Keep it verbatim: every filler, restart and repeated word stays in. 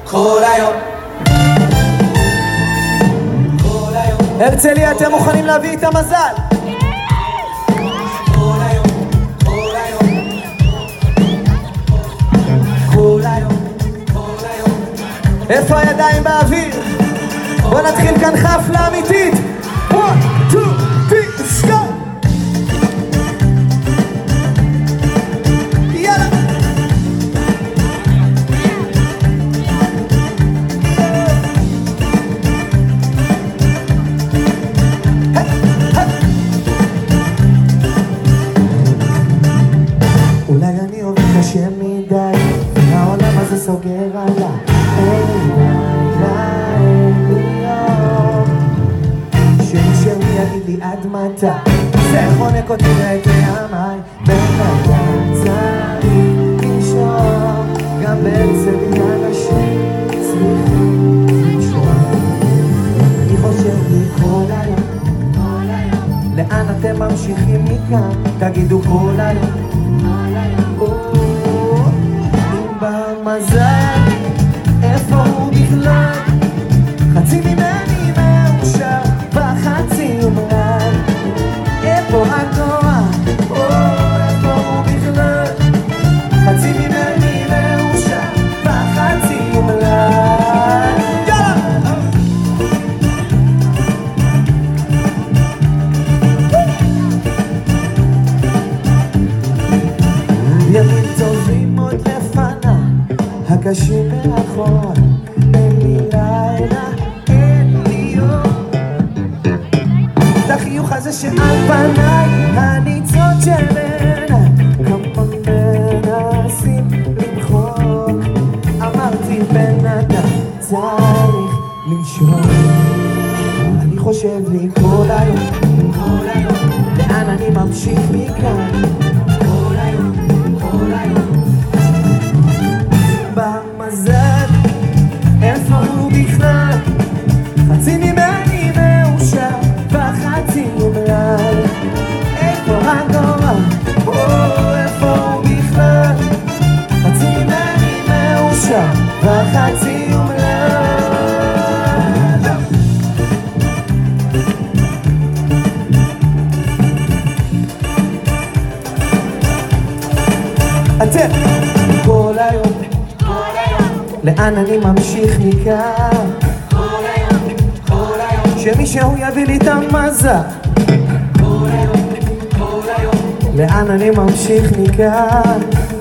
כל היום. הרצליה, אתם מוכנים להביא את המזל? כל היום, כל היום, כל היום, כל היום. איפה הידיים באוויר? בוא נתחיל כאן חפלה אמיתית. one, two, three, let's go! יאללה! אולי אני עובד קשה מדי, העולם הזה סוגר עליי. אין לילה, אין לי יום, שמישהו יגיד לי עד מתי. זה חונק אותי ואת ימיי, בלילה צריך לנשום. גם בהרצליה אנשים צריכים לנשום. אני חושב לי כל היום, לאן אתם ממשיכים מכאן? תגידו כל היום. אם במזל, איפה הוא בכלל? חצי ממני מאושר וחצי אומלל. איפה הכוח? איפה הוא בכלל? חצי ממני מאושר וחצי אומלל. יאללה! ימים טובים עוד לפניי, הקשים מאחור. אין לי לילה, אין לי יום. את החיוך הזה שעל פניי, הניצות של עיניי, כמה מנסים למחוק. אמרתי בן אדם צריך לנשום. אני חושב לי כל היום, כל היום, לאן אני ממשיך מכאן? כל היום, כל היום. במזל, איפה הוא בכלל? חצי ממני מאושר וחצי אומלל. איפה הגורל? איפה הוא בכלל? חצי ממני מאושר וחצי אומלל. אתם כל היום, לאן אני ממשיך מכאן? כל היום, כל היום, שמישהו יביא לי את המזל. כל היום, כל היום, לאן אני ממשיך מכאן?